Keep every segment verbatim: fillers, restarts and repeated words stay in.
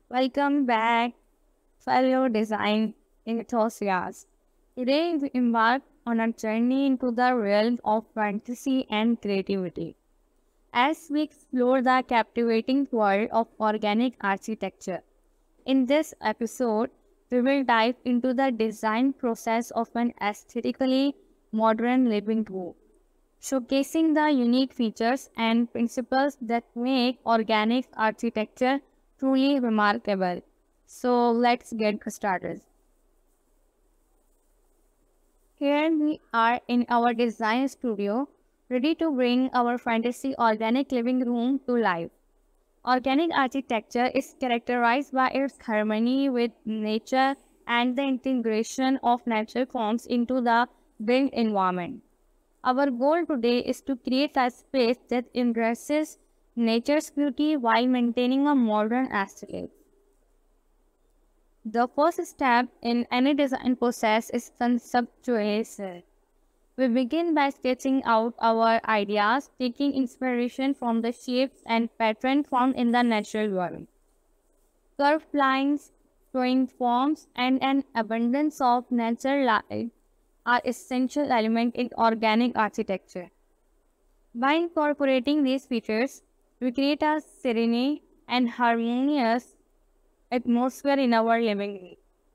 Welcome back, fellow design enthusiasts. Today we embark on a journey into the realm of fantasy and creativity as we explore the captivating world of organic architecture. In this episode, we will dive into the design process of an aesthetically modern living room, showcasing the unique features and principles that make organic architecture truly remarkable. So let's get started. Here we are in our design studio, ready to bring our fantasy organic living room to life. Organic architecture is characterized by its harmony with nature and the integration of natural forms into the built environment. Our goal today is to create a space that embraces nature's beauty while maintaining a modern aesthetic. The first step in any design process is conceptualization. We begin by sketching out our ideas, taking inspiration from the shapes and patterns found in the natural world. Curved lines, flowing forms, and an abundance of natural light are essential elements in organic architecture. By incorporating these features, we create a serene and harmonious atmosphere in our living room.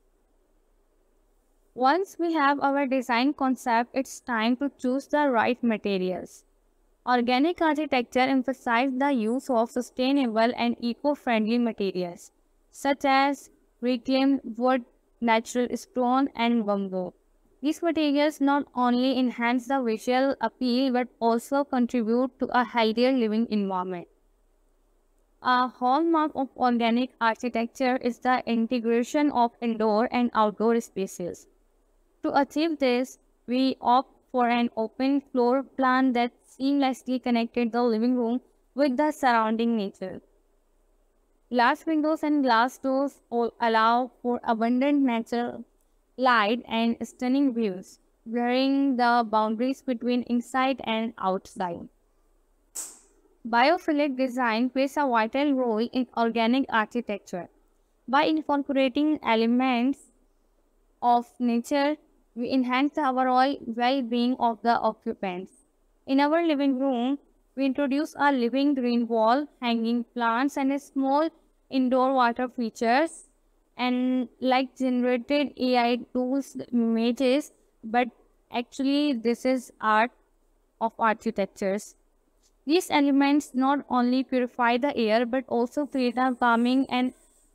Once we have our design concept, it's time to choose the right materials. Organic architecture emphasizes the use of sustainable and eco-friendly materials, such as reclaimed wood, natural stone, and bamboo. These materials not only enhance the visual appeal but also contribute to a healthier living environment. A hallmark of organic architecture is the integration of indoor and outdoor spaces. To achieve this, we opt for an open floor plan that seamlessly connected the living room with the surrounding nature. Glass windows and glass doors all allow for abundant natural light and stunning views, blurring the boundaries between inside and outside. Biophilic design plays a vital role in organic architecture. By incorporating elements of nature, we enhance the overall well-being of the occupants. In our living room, we introduce a living green wall, hanging plants, and a small indoor water features, and like generated A I tools images, but actually this is art of architectures. These elements not only purify the air but also create a calming and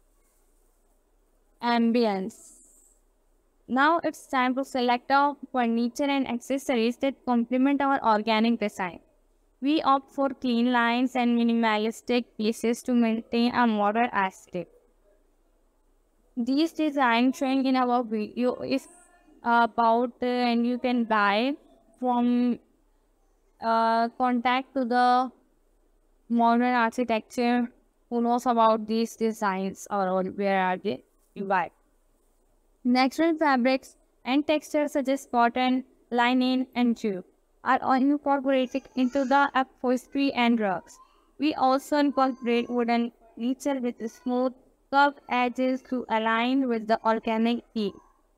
ambience. Now it's time to select our furniture and accessories that complement our organic design. We opt for clean lines and minimalistic pieces to maintain a modern aesthetic. These designs shown in our video is about uh, and you can buy from uh, contact to the modern architecture who knows about these designs or where are they you buy. Natural fabrics and textures such as cotton, linen, and jute are all incorporated into the upholstery and rugs. We also incorporate wooden furniture with smooth, curved edges to align with the organic theme.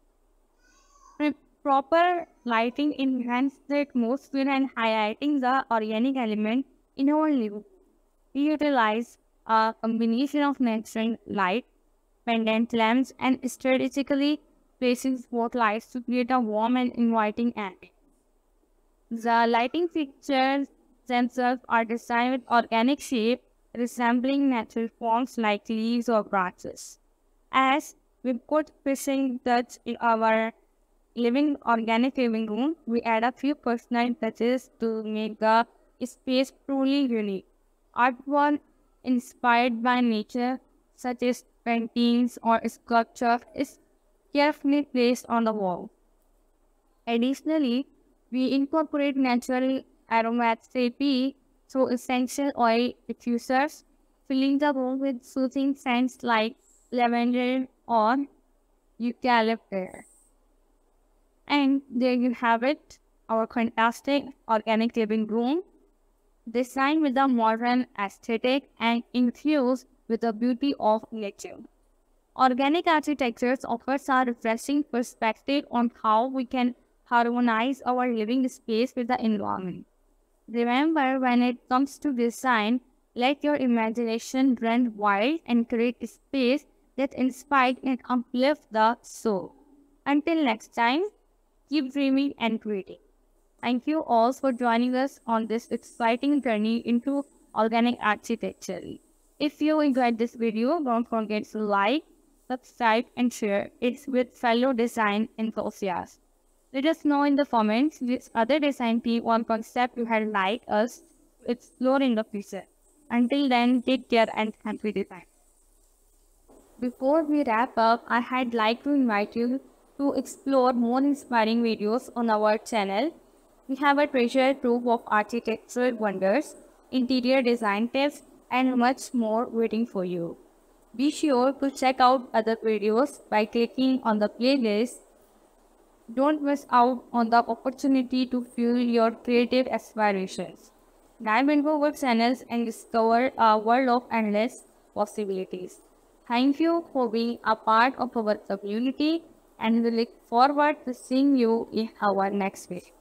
Proper lighting enhances the atmosphere and highlighting the organic element in our living. We utilize a combination of natural light, pendant lamps, and strategically placing spotlights to create a warm and inviting ambience. The lighting fixtures themselves are designed with organic shape, resembling natural forms like leaves or branches. As we put finishing touch in our living organic living room, we add a few personal touches to make the space truly unique. Artwork inspired by nature, such as paintings or sculpture, is carefully placed on the wall. Additionally, we incorporate natural aromatherapy through essential oil diffusers, filling the room with soothing scents like lavender or eucalyptus. And there you have it, our fantastic organic living room, designed with a modern aesthetic and infused with the beauty of nature. Organic architecture offers a refreshing perspective on how we can harmonize our living space with the environment. Remember, when it comes to design, let your imagination run wild and create a space that inspires and uplifts the soul. Until next time, keep dreaming and creating. Thank you all for joining us on this exciting journey into organic architecture. If you enjoyed this video, don't forget to like, subscribe, and share it with fellow design enthusiasts. Let us know in the comments which other design tip or concept you had like us to explore in the future. Until then, take care and happy design. Before we wrap up, I had like to invite you to explore more inspiring videos on our channel. We have a treasure trove of architectural wonders, interior design tips, and much more waiting for you. Be sure to check out other videos by clicking on the playlist. Don't miss out on the opportunity to fuel your creative aspirations. Dive into our channels and discover a world of endless possibilities. Thank you for being a part of our community, and we look forward to seeing you in our next video.